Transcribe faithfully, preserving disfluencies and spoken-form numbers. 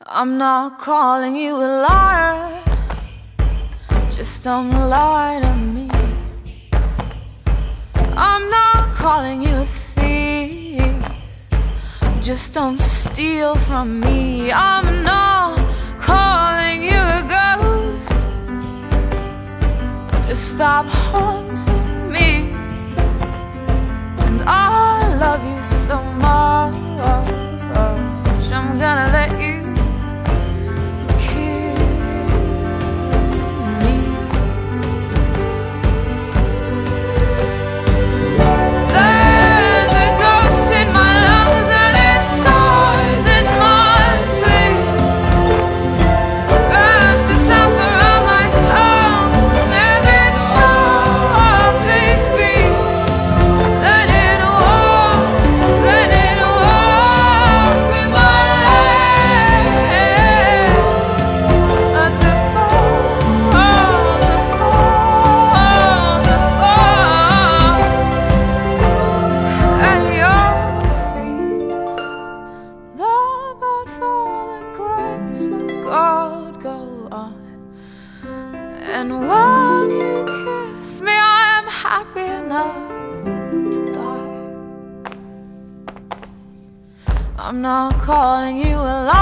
I'm not calling you a liar, just don't lie to me. I'm not calling you a thief, just don't steal from me. I'm not calling you a ghost, just stop haunting me. And I love you so much, I'm gonna let you God go on. And when you kiss me, I am happy enough to die. I'm not calling you a liar,